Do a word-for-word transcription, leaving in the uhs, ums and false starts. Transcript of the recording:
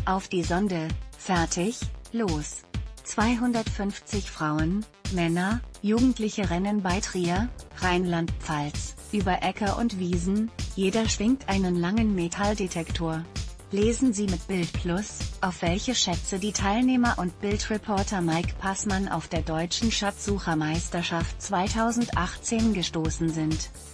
Auf die Sonde, fertig, los! zweihundertfünfzig Frauen, Männer, Jugendliche rennen bei Trier, Rheinland-Pfalz, über Äcker und Wiesen, jeder schwingt einen langen Metalldetektor. Lesen Sie mit Bild Plus, auf welche Schätze die Teilnehmer und Bildreporter Mike Passmann auf der Deutschen Schatzsuchermeisterschaft zweitausendachtzehn gestoßen sind.